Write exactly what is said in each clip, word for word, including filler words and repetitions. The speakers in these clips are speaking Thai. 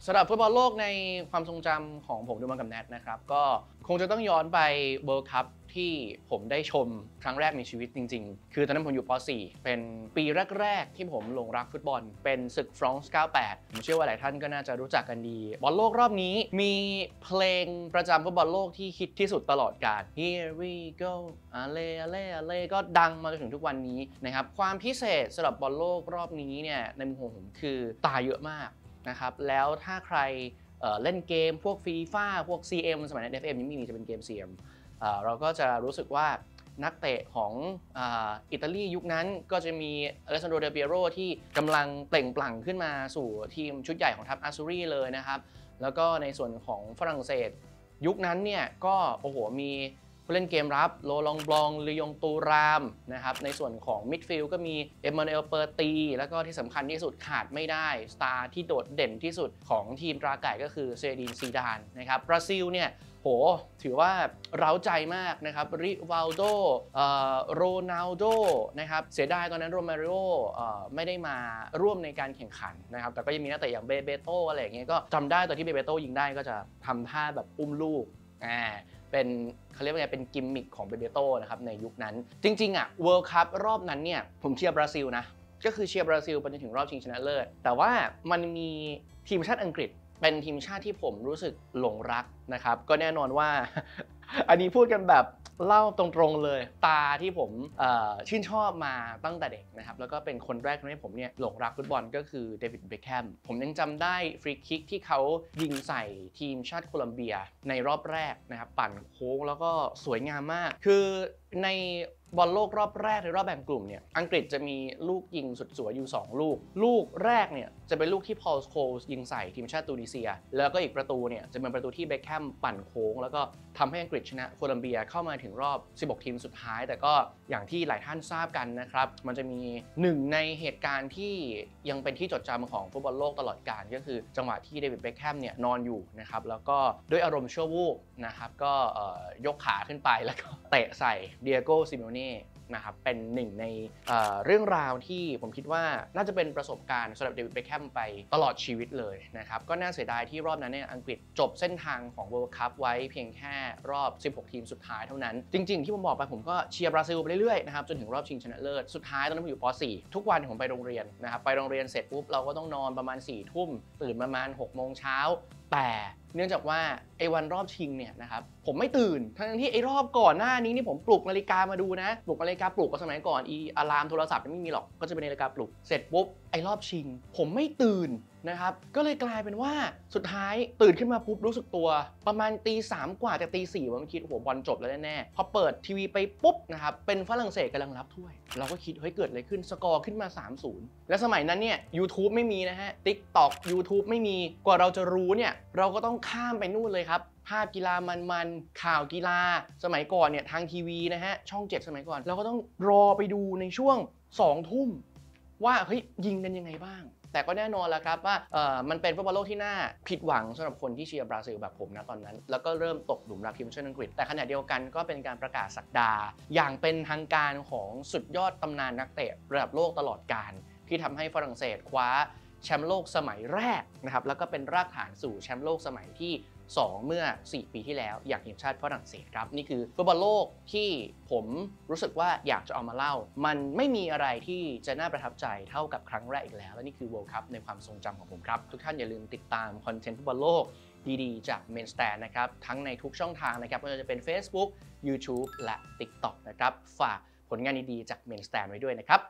สำหรับฟุตบอลโลกในความทรงจำของผมดูมากับแนทนะครับก็คงจะต้องย้อนไปเวิลด์คัพที่ผมได้ชมครั้งแรกในชีวิตจริงๆคือตอนนั้นผมอยู่ป .สี่ เป็นปีแรกๆที่ผมหลงรักฟุตบอลเป็นศึกฟรองซ์เก้าสิบแปดผมเชื่อว่าหลายท่านก็น่าจะรู้จักกันดีบอลโลกรอบนี้มีเพลงประจำฟุตบอลโลกที่ฮิตที่สุดตลอดกาล Here we go อาเลอาเลอาเลก็ดังมาจนถึงทุกวันนี้นะครับความพิเศษสำหรับบอลโลกรอบนี้เนี่ยในมุมของผมคือตายเยอะมากนะครับแล้วถ้าใคร เ, เล่นเกมพวกฟีฟ่าพวก ซี เอ็ม สมัยนั้น เอฟ เอ็ม ยังไม่มีจะเป็นเกม ซี เอ็ม เราก็จะรู้สึกว่านักเตะของอิตาลียุคนั้นก็จะมีอเลสซานโด เดล เปียโรที่กำลังเปล่งปลั่งขึ้นมาสู่ทีมชุดใหญ่ของทัพอาซูรีเลยนะครับแล้วก็ในส่วนของฝรั่งเศสยุคนั้นเนี่ยก็โอ้โหมีผู้เล่นเกมรับโลลองบลองลียงตูรามนะครับในส่วนของมิดฟิลด์ก็มีเอมมานูเอลเปอร์ตีแล้วก็ที่สำคัญที่สุดขาดไม่ได้สตาร์ที่โดดเด่นที่สุดของทีมตราไก่ก็คือเซดินซีดานนะครับบราซิลเนี่ยโหถือว่าเร้าใจมากนะครับริวัลโดโรนัลโดนะครับเสียดายตอนนั้นโรมาริโอไม่ได้มาร่วมในการแข่งขันนะครับแต่ก็ยังมีนักเตะอย่างเบเบโตอะไรอย่างเงี้ยก็จำได้ตอนที่เบเบโตยิงได้ก็จะทำท่าแบบอุ้มลูกอ่าเป็นเขาเรียกว่าไงเป็นกิมมิคของเบเบโตนะครับในยุคนั้นจริงๆอ่ะเวิลด์คัพรอบนั้นเนี่ยผมเชียร์บราซิลนะก็คือเชียร์บราซิลไปจนถึงรอบชิงชนะเลิศแต่ว่ามันมีทีมชาติอังกฤษเป็นทีมชาติที่ผมรู้สึกหลงรักนะครับก็แน่นอนว่า อันนี้พูดกันแบบเล่าตรงๆเลยตาที่ผมชื่นชอบมาตั้งแต่เด็กนะครับแล้วก็เป็นคนแรกที่ให้ผมเนี่ยหลงรักฟุตบอลก็คือเดวิดเบคแฮมผมยังจำได้ฟรีคิกที่เขายิงใส่ทีมชาติโคลัมเบียในรอบแรกนะครับปั่นโค้งแล้วก็สวยงามมากคือในบอลโลกรอบแรกในรอบแบ่งกลุ่มเนี่ยอังกฤษจะมีลูกยิงสุดสวยอยู่สองลูกลูกแรกเนี่ยจะเป็นลูกที่พอลสโคลส์ยิงใส่ทีมชาติตูนิเซียแล้วก็อีกประตูเนี่ยจะเป็นประตูที่เบคแฮมปั่นโค้งแล้วก็ทำให้อังกฤษชนะโคลัมเบียเข้ามาถึงรอบสิบหกทีมสุดท้ายแต่ก็อย่างที่หลายท่านทราบกันนะครับมันจะมีหนึ่งในเหตุการณ์ที่ยังเป็นที่จดจำของฟุตบอลโลกตลอดกาลก็คือจังหวะที่เดวิดเบคแฮมเนี่ยนอนอยู่นะครับแล้วก็ด้วยอารมณ์ชั่ววูบนะครับก็ยกขาขึ้นไปแล้วก็เตะใส่เดียโก ซิโมเน่นะครับเป็นหนึ่งในเอ่อเรื่องราวที่ผมคิดว่าน่าจะเป็นประสบการณ์สำหรับเดวิดเบคแฮมไปตลอดชีวิตเลยนะครับก็น่าเสียดายที่รอบนั้นเนี่ยอังกฤษจบเส้นทางของ World Cup ไว้เพียงแค่รอบสิบหกทีมสุดท้ายเท่านั้นจริงๆที่ผมบอกไปผมก็เชียร์บราซิลไปเรื่อยๆนะครับจนถึงรอบชิงชนะเลิศสุดท้ายตอนนั้นผมอยู่ป .สี่ ทุกวันผมไปโรงเรียนนะครับไปโรงเรียนเสร็จปุ๊บเราก็ต้องนอนประมาณสี่ทุ่มตื่นประมาณหกโมงเช้าแต่เนื่องจากว่าไอ้วันรอบชิงเนี่ยนะครับผมไม่ตื่นทั้งที่ไอ้รอบก่อนหน้านี้นี่ผมปลุกนาฬิกามาดูนะปลุกนาฬิกาปลุกก็สมัยก่อนอีอะลามโทรศัพท์ไม่มีหรอกก็จะเป็นนาฬิกาปลุกเสร็จปุ๊บไอ้รอบชิงผมไม่ตื่นนะครับก็เลยกลายเป็นว่าสุดท้ายตื่นขึ้นมาปุ๊บรู้สึกตัวประมาณตีสามกว่าจากตีสี่ผมคิดโอ้โหบอลจบแล้วแน่ๆพอเปิดทีวีไปปุ๊บนะครับเป็นฝรั่งเศสกำลังรับถ้วยเราก็คิดเฮ้ยเกิดอะไรขึ้นสกอร์ขึ้นมา สามศูนย์ และสมัยนั้นเนี่ย YouTube ไม่มีนะฮะ TikTok YouTube ไม่มีกว่าเราจะรู้เนี่ยเราก็ต้องข้ามไปนู่นเลยครับภาพกีฬามันๆข่าวกีฬาสมัยก่อนเนี่ยทางทีวีนะฮะช่องเจ็ดสมัยก่อนเราก็ต้องรอไปดูในช่วงสองทุ่มว่าเฮ้ยยิงกันยังไงบ้างแต่ก็แน่นอนแล้วครับว่าเอ่อมันเป็นฟุตบอลโลกที่น่าผิดหวังสำหรับคนที่เชียร์บราซิลแบบผมนะตอนนั้นแล้วก็เริ่มตกหลุมรักทีมชาติอังกฤษแต่ขณะเดียวกันก็เป็นการประกาศศักดาอย่างเป็นทางการของสุดยอดตำนานนักเตะระดับโลกตลอดกาลที่ทำให้ฝรั่งเศสคว้าแชมป์โลกสมัยแรกนะครับแล้วก็เป็นรากฐานสู่แชมป์โลกสมัยที่สองเมื่อสี่ปีที่แล้วอย่างทีมชาติฝรั่งเศสครับนี่คือฟุตบอลโลกที่ผมรู้สึกว่าอยากจะเอามาเล่ามันไม่มีอะไรที่จะน่าประทับใจเท่ากับครั้งแรกอีกแล้วและนี่คือ World Cup ในความทรงจำของผมครับทุกท่านอย่าลืมติดตามคอนเทนต์ฟุตบอลโลกดีๆจาก Main Stand นะครับทั้งในทุกช่องทางนะครับไม่ว่าจะเป็น Facebook YouTube และ TikTok นะครับฝากผลงานดีๆจาก Main Stand ไว้ด้วยนะครับ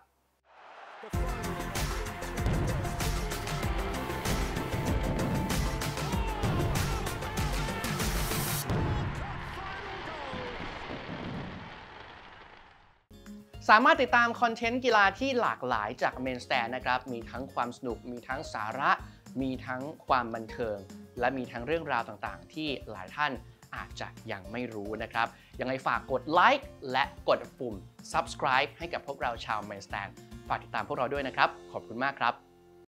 สามารถติดตามคอนเทนต์กีฬาที่หลากหลายจาก Main Stand นะครับมีทั้งความสนุกมีทั้งสาระมีทั้งความบันเทิงและมีทั้งเรื่องราวต่างๆที่หลายท่านอาจจะยังไม่รู้นะครับยังไงฝากกดไลค์และกดปุ่ม Subscribe ให้กับพวกเราชาว Main Stand ฝากติดตามพวกเราด้วยนะครับขอบคุณมากครับ